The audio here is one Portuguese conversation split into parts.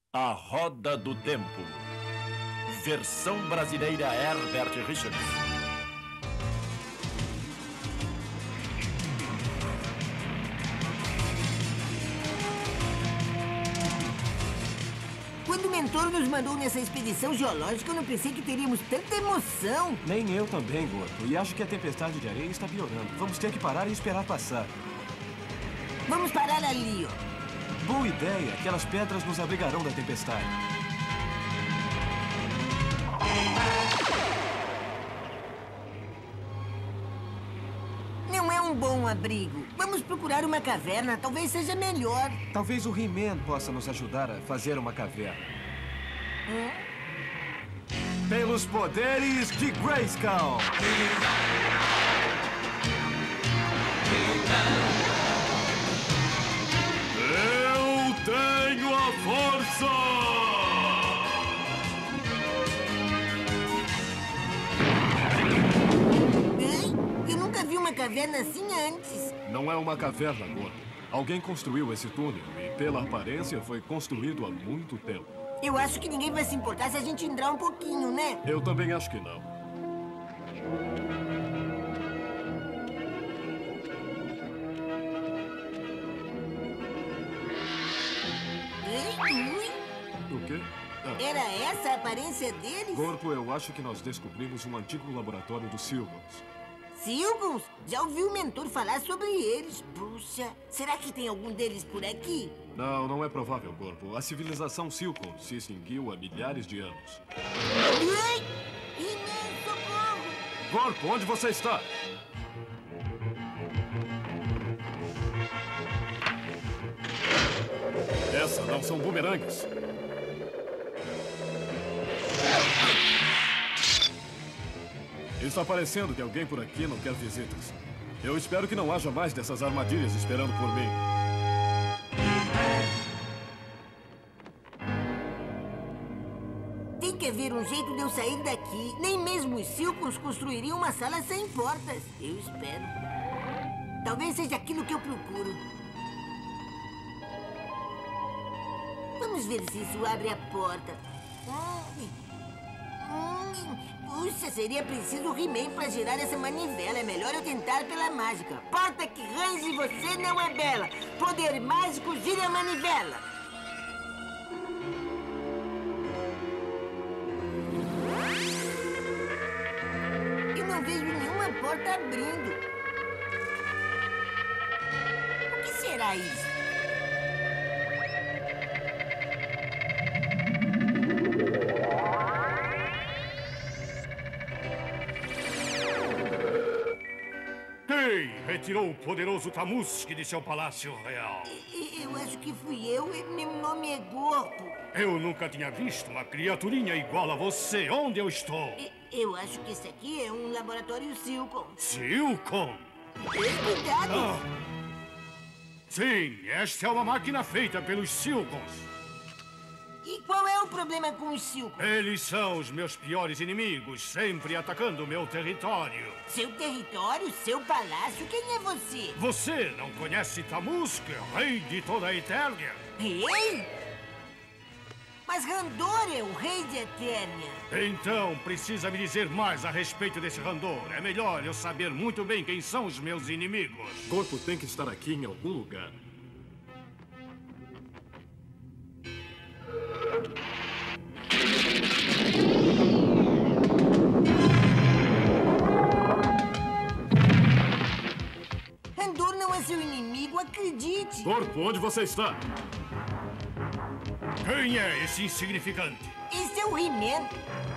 A Roda do Tempo. Versão brasileira Herbert Richards. Quando o mentor nos mandou nessa expedição geológica, eu não pensei que teríamos tanta emoção. Nem eu também, Gorpo. E acho que a tempestade de areia está piorando. Vamos ter que parar e esperar passar. Vamos parar ali, ó. Boa ideia. Aquelas pedras nos abrigarão da tempestade. Não é um bom abrigo. Vamos procurar uma caverna. Talvez seja melhor. Talvez o He-Man possa nos ajudar a fazer uma caverna. Pelos poderes de Grayskull! Eu tenho a força! Eu nunca vi uma caverna assim antes. Não é uma caverna, Gorpo. Alguém construiu esse túnel e, pela aparência, foi construído há muito tempo. Eu acho que ninguém vai se importar se a gente entrar um pouquinho, né? Eu também acho que não. O quê? Era essa a aparência deles? Gorpo, eu acho que nós descobrimos um antigo laboratório dos Silgons. Silgons? Já ouvi o mentor falar sobre eles. Puxa, será que tem algum deles por aqui? Não, não é provável, Gorpo. A civilização Silcon se extinguiu há milhares de anos. Ai! He-Man, socorro! Gorpo, onde você está? Essas não são bumerangues. Está parecendo que alguém por aqui não quer visitas. Eu espero que não haja mais dessas armadilhas esperando por mim. Tem que haver um jeito de eu sair daqui. Nem mesmo os Silcons construiriam uma sala sem portas. Eu espero. Talvez seja aquilo que eu procuro. Vamos ver se isso abre a porta. Puxa, seria preciso o He-Man para girar essa manivela. É melhor eu tentar pela mágica. Porta que range você não é bela. Poder mágico, gira a manivela. Eu não vejo nenhuma porta abrindo. O que será isso? Quem retirou o poderoso Tamusk de seu palácio real? Eu acho que fui eu e meu nome é Gorpo. Eu nunca tinha visto uma criaturinha igual a você. Onde eu estou? Eu acho que esse aqui é um laboratório Silcon. Silcon? Cuidado! Sim, esta é uma máquina feita pelos Silcons. E qual é o problema com os Silcons? Eles são os meus piores inimigos, sempre atacando o meu território. Seu território, seu palácio, quem é você? Você não conhece Tamusk, rei de toda a Eternia? Rei? Mas Randor é o rei de Eternia. Então, precisa me dizer mais a respeito desse Randor. É melhor eu saber muito bem quem são os meus inimigos. Gorpo tem que estar aqui em algum lugar. Randor não é seu inimigo, acredite. Gorpo, onde você está? Quem é esse insignificante? Esse é o He-Man.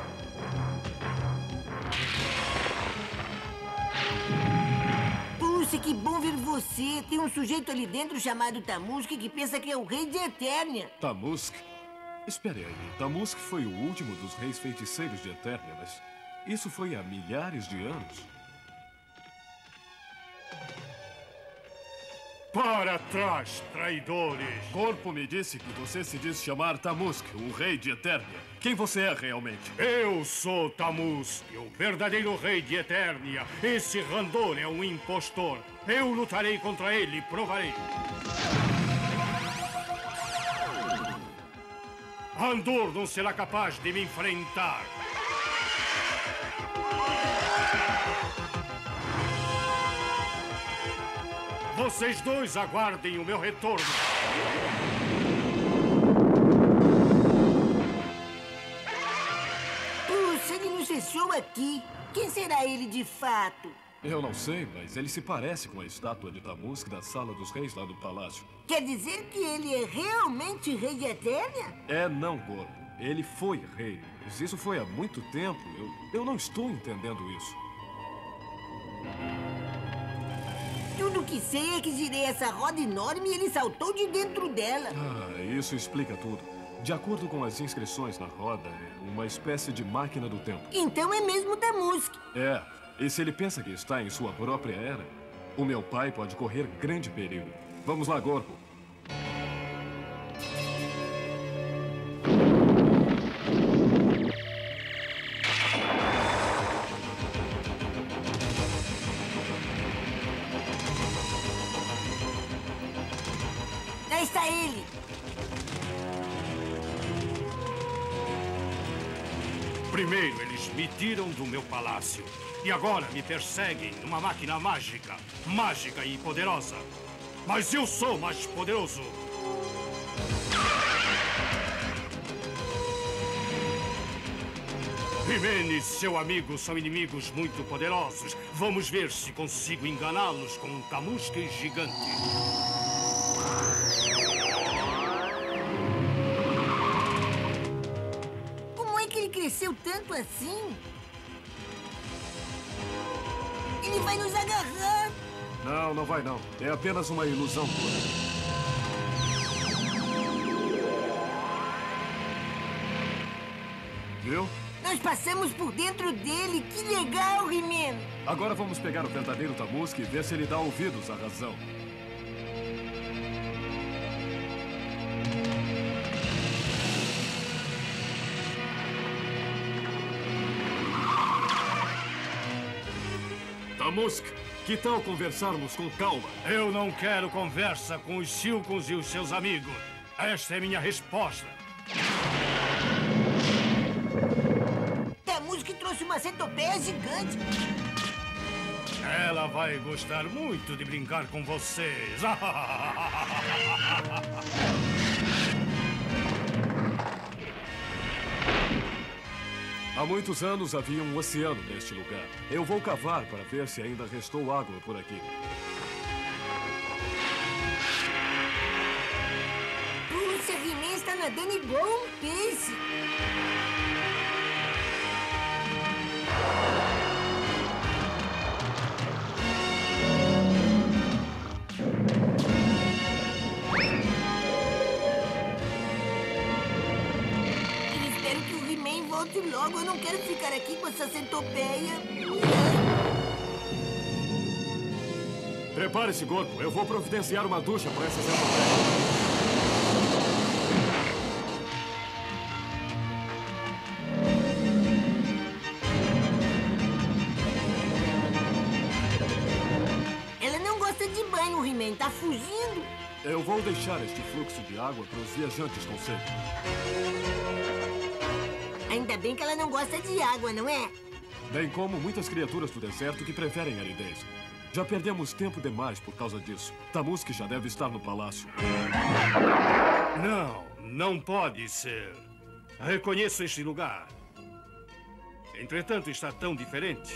Puxa, que bom ver você. Tem um sujeito ali dentro chamado Tamusk que pensa que é o rei de Eternia. Tamusk? Espere aí. Tamusk foi o último dos reis feiticeiros de Eternia, mas isso foi há milhares de anos. Para trás, traidores! Gorpo me disse que você se diz chamar Tamusk, o rei de Eternia. Quem você é realmente? Eu sou Tamusk, o verdadeiro rei de Eternia. Esse Randor é um impostor. Eu lutarei contra ele e provarei. Randor não será capaz de me enfrentar. Vocês dois aguardem o meu retorno. Puxa, ele nos deixou aqui. Quem será ele de fato? Eu não sei, mas ele se parece com a estátua de Tamusk da Sala dos Reis lá do palácio. Quer dizer que ele é realmente rei de Eternia? É não, Gordo. Ele foi rei. Mas isso foi há muito tempo. Eu não estou entendendo isso. Tudo que sei é que girei essa roda enorme e ele saltou de dentro dela. Ah, isso explica tudo. De acordo com as inscrições na roda, é uma espécie de máquina do tempo. Então é mesmo Tamusk. É. E se ele pensa que está em sua própria era, o meu pai pode correr grande perigo. Vamos lá, Gorgo. Lá está ele. Primeiro, eles me tiram do meu palácio. E agora me perseguem numa máquina mágica. Mágica e poderosa. Mas eu sou mais poderoso. He-Man e seu amigo são inimigos muito poderosos. Vamos ver se consigo enganá-los com um Tamusk gigante. Como é que ele cresceu tanto assim? Ele vai nos agarrar. Não, não vai não. É apenas uma ilusão toda. Viu? Nós passamos por dentro dele. Que legal, He-Man. Agora vamos pegar o verdadeiro Tamusk e ver se ele dá ouvidos à razão. Tamusk, que tal conversarmos com calma? Eu não quero conversa com os Silcons e os seus amigos. Esta é minha resposta. Tamusk trouxe uma centopeia gigante. Ela vai gostar muito de brincar com vocês. Há muitos anos havia um oceano neste lugar. Eu vou cavar para ver se ainda restou água por aqui. Puxa, He-Man está nadando igual um peixe. Eu espero que o He-Man volte logo. Eu não quero ficar aqui com essa centopeia. Prepare-se, Gorgo. Eu vou providenciar uma ducha para essa centopeia. Ela não gosta de banho, He-Man. Tá fugindo. Eu vou deixar este fluxo de água para os viajantes com sede. Ainda bem que ela não gosta de água, não é? Bem como muitas criaturas do deserto que preferem aridez. Já perdemos tempo demais por causa disso. Tamusk já deve estar no palácio. Não pode ser. Reconheço este lugar. Entretanto, está tão diferente.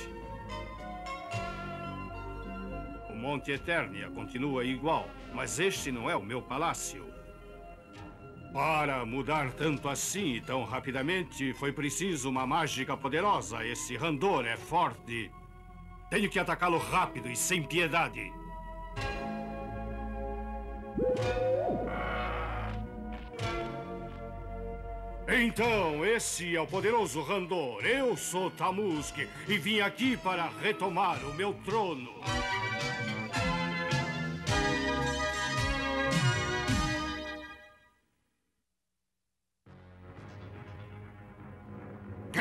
O Monte Eternia continua igual, mas este não é o meu palácio. Para mudar tanto assim e tão rapidamente, foi preciso uma mágica poderosa. Esse Randor é forte. Tenho que atacá-lo rápido e sem piedade. Então, esse é o poderoso Randor. Eu sou Tamusk e vim aqui para retomar o meu trono.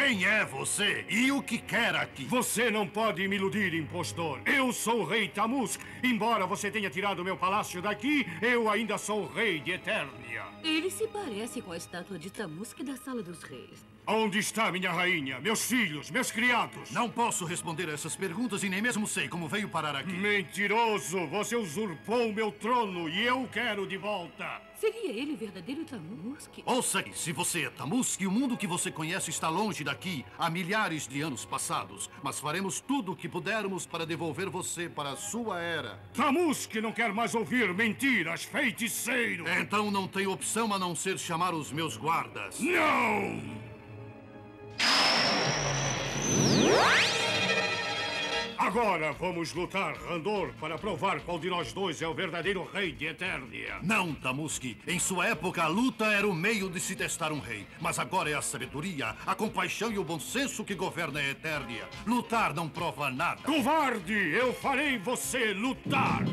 Quem é você e o que quer aqui? Você não pode me iludir, impostor. Eu sou o rei Tamusk. Embora você tenha tirado meu palácio daqui, eu ainda sou o rei de Eternia. Ele se parece com a estátua de Tamusk da Sala dos Reis. Onde está minha rainha, meus filhos, meus criados? Não posso responder a essas perguntas e nem mesmo sei como veio parar aqui. Mentiroso! Você usurpou meu trono e eu quero de volta. Seria ele o verdadeiro Tamusk? Ouça aqui, se você é Tamusk, o mundo que você conhece está longe daqui há milhares de anos passados. Mas faremos tudo o que pudermos para devolver você para a sua era. Tamusk não quer mais ouvir mentiras, feiticeiro! Então não tem opção a não ser chamar os meus guardas. Não! Agora vamos lutar, Randor, para provar qual de nós dois é o verdadeiro rei de Eternia. Não, Tamusk. Em sua época, a luta era o meio de se testar um rei. Mas agora é a sabedoria, a compaixão e o bom senso que governa a Eternia. Lutar não prova nada. Covarde! Eu farei você lutar!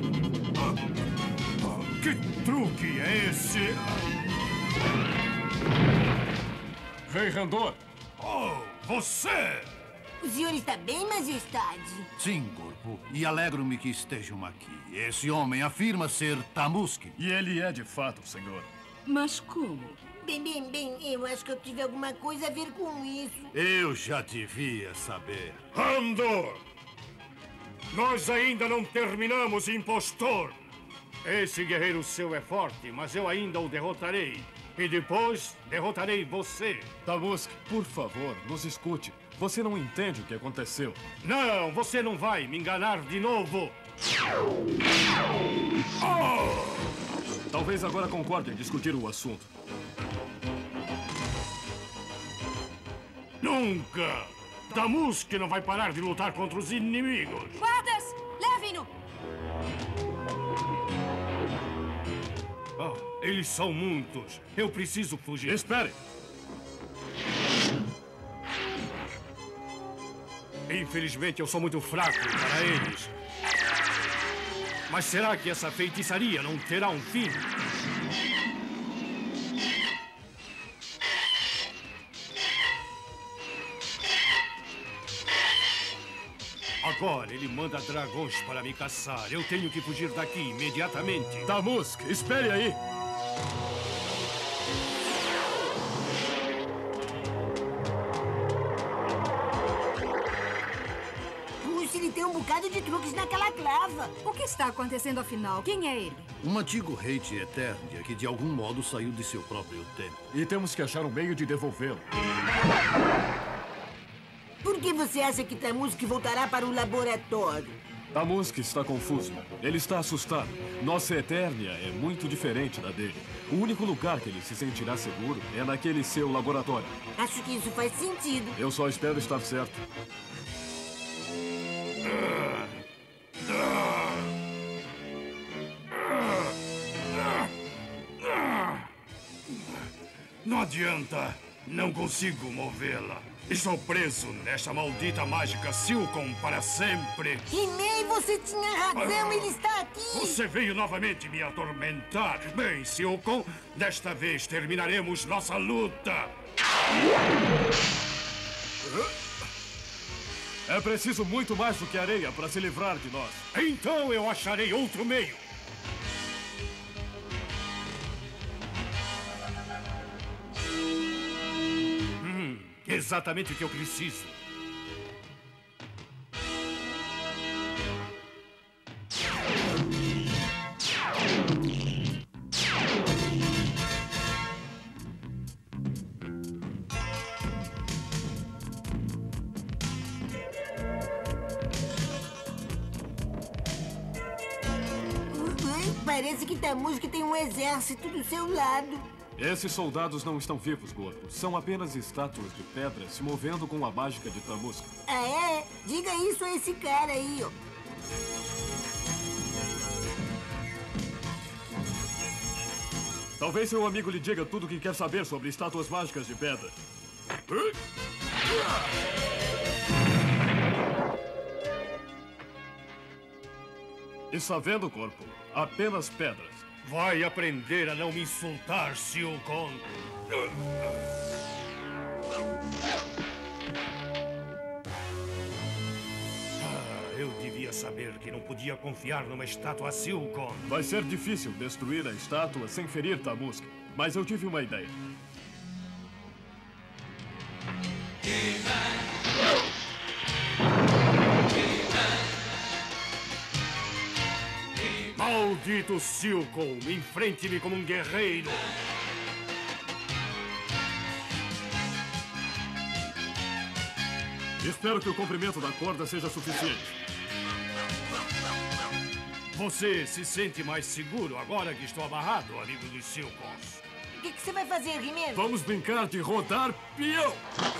Que truque é esse? Rei Randor! Oh, você! O senhor está bem, majestade? Sim, corpo. E alegro-me que estejam aqui. Esse homem afirma ser Tamusk. E ele é de fato, senhor. Mas como? Bem, eu acho que eu tive alguma coisa a ver com isso. Eu já devia saber. Randor! Nós ainda não terminamos, impostor! Esse guerreiro seu é forte, mas eu ainda o derrotarei. E depois, derrotarei você. Tamusk, por favor, nos escute. Você não entende o que aconteceu. Não, você não vai me enganar de novo. Talvez agora concorde em discutir o assunto. Nunca! Tamusk não vai parar de lutar contra os inimigos. Guardas, levem-no! Eles são muitos. Eu preciso fugir. Espere! Infelizmente, eu sou muito fraco para eles. Mas será que essa feitiçaria não terá um fim? Agora ele manda dragões para me caçar. Eu tenho que fugir daqui imediatamente. Tamusk, espere aí! Ele tem um bocado de truques naquela clava. O que está acontecendo afinal? Quem é ele? Um antigo rei de Eternia que de algum modo saiu de seu próprio tempo. E temos que achar um meio de devolvê-lo. Por que você acha que Tamusk voltará para o laboratório? Tamusk está confuso. Ele está assustado. Nossa Eternia é muito diferente da dele. O único lugar que ele se sentirá seguro é naquele seu laboratório. Acho que isso faz sentido. Eu só espero estar certo. Não adianta. Não consigo movê-la. Estou preso nesta maldita mágica Silcon para sempre. He-Man, você tinha razão. Ele está aqui. Você veio novamente me atormentar. Bem, Silcon, desta vez terminaremos nossa luta. É preciso muito mais do que areia para se livrar de nós. Então eu acharei outro meio. Exatamente o que eu preciso. Parece que Tamusk tem um exército do seu lado. Esses soldados não estão vivos, Gordo. São apenas estátuas de pedra se movendo com a mágica de Tamusk. Ah, é? Diga isso a esse cara aí, ó. Talvez seu amigo lhe diga tudo o que quer saber sobre estátuas mágicas de pedra. Está vendo, corpo? Apenas pedras. Vai aprender a não me insultar, Silcon. devia saber que não podia confiar numa estátua Silcon. Vai ser difícil destruir a estátua sem ferir Tamusk, mas eu tive uma ideia. Maldito Silcon, enfrente-me como um guerreiro! Espero que o comprimento da corda seja suficiente. Você se sente mais seguro agora que estou amarrado, amigo dos Silcons? O que você vai fazer, He-Man? Vamos brincar de rodar peão!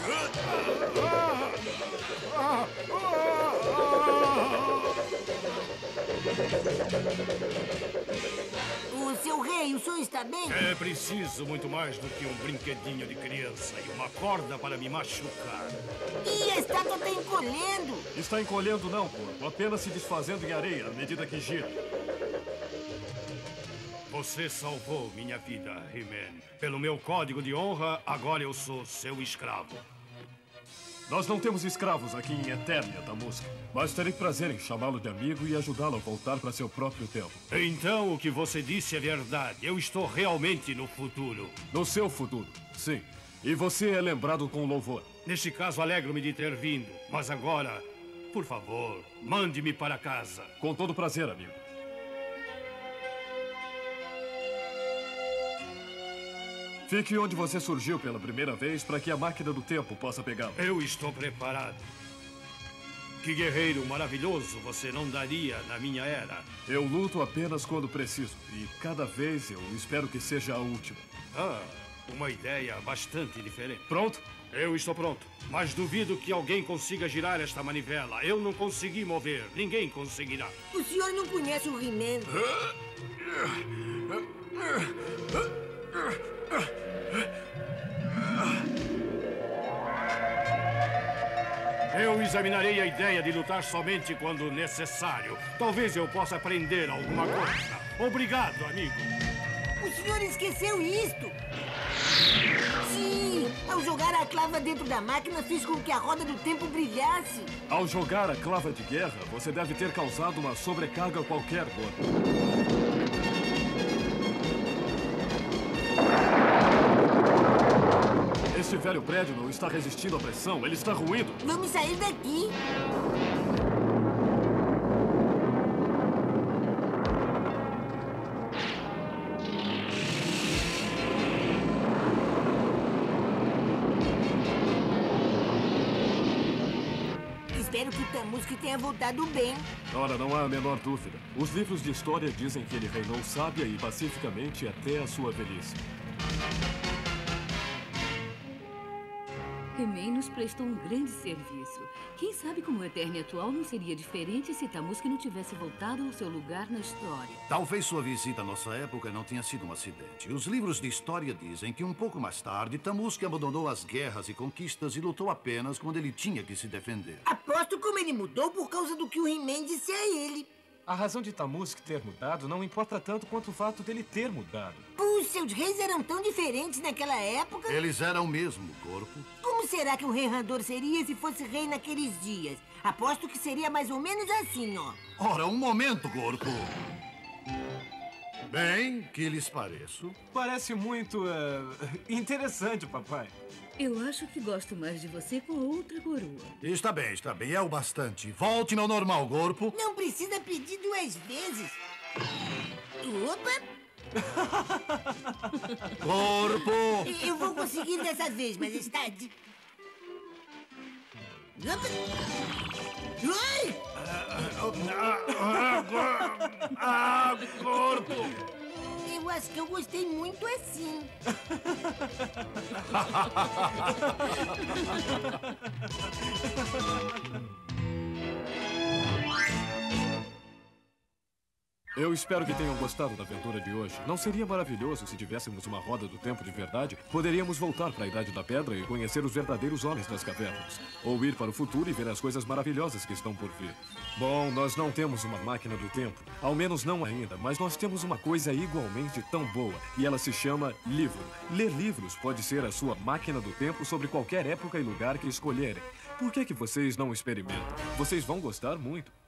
O seu rei, o senhor está bem? É preciso muito mais do que um brinquedinho de criança e uma corda para me machucar. E a estátua está encolhendo. Está encolhendo não, corpo. Apenas se desfazendo em areia à medida que gira. Você salvou minha vida, He-Man. Pelo meu código de honra, agora eu sou seu escravo. Nós não temos escravos aqui em Eternia, Tamusk. Mas terei prazer em chamá-lo de amigo e ajudá-lo a voltar para seu próprio tempo. Então, o que você disse é verdade. Eu estou realmente no futuro. No seu futuro, sim. E você é lembrado com louvor. Neste caso, alegro-me de ter vindo. Mas agora, por favor, mande-me para casa. Com todo prazer, amigo. Fique onde você surgiu pela primeira vez para que a máquina do tempo possa pegá-lo. Eu estou preparado. Que guerreiro maravilhoso você não daria na minha era. Eu luto apenas quando preciso. E cada vez eu espero que seja a última. Ah, uma ideia bastante diferente. Pronto? Eu estou pronto. Mas duvido que alguém consiga girar esta manivela. Eu não consegui mover. Ninguém conseguirá. O senhor não conhece o He-Man. Eu examinarei a ideia de lutar somente quando necessário. Talvez eu possa aprender alguma coisa. Obrigado, amigo. O senhor esqueceu isto. Sim, ao jogar a clava dentro da máquina, fiz com que a roda do tempo brilhasse. Ao jogar a clava de guerra, você deve ter causado uma sobrecarga qualquer, Gordo. Este velho prédio não está resistindo à pressão, ele está ruindo. Vamos sair daqui. Espero que o Tamusk tenha voltado bem. Ora, não há a menor dúvida. Os livros de história dizem que ele reinou sábia e pacificamente até a sua velhice. He-Man nos prestou um grande serviço. Quem sabe como o Eternia atual não seria diferente se Tamusk não tivesse voltado ao seu lugar na história. Talvez sua visita à nossa época não tenha sido um acidente. Os livros de história dizem que um pouco mais tarde, Tamusk abandonou as guerras e conquistas e lutou apenas quando ele tinha que se defender. Aposto como ele mudou por causa do que o He-Man disse a ele. A razão de Tamusk ter mudado não importa tanto quanto o fato dele ter mudado. Os seus reis eram tão diferentes naquela época. Eles eram mesmo, corpo. Como será que um rei Randor seria se fosse rei naqueles dias? Aposto que seria mais ou menos assim, ó. Ora, um momento, corpo. Bem, que lhes pareço? Parece muito interessante, papai. Eu acho que gosto mais de você com a outra coroa. Está bem, é o bastante. Volte-me ao normal, corpo. Não precisa pedir 2 vezes. Opa! Corpo! Eu vou conseguir dessa vez, mas está... Opa! Ai! Corpo! Eu acho que eu gostei muito assim. Eu espero que tenham gostado da aventura de hoje. Não seria maravilhoso se tivéssemos uma roda do tempo de verdade? Poderíamos voltar para a Idade da Pedra e conhecer os verdadeiros homens das cavernas. Ou ir para o futuro e ver as coisas maravilhosas que estão por vir. Bom, nós não temos uma máquina do tempo. Ao menos não ainda, mas nós temos uma coisa igualmente tão boa. E ela se chama livro. Ler livros pode ser a sua máquina do tempo sobre qualquer época e lugar que escolherem. Por que vocês não experimentam? Vocês vão gostar muito.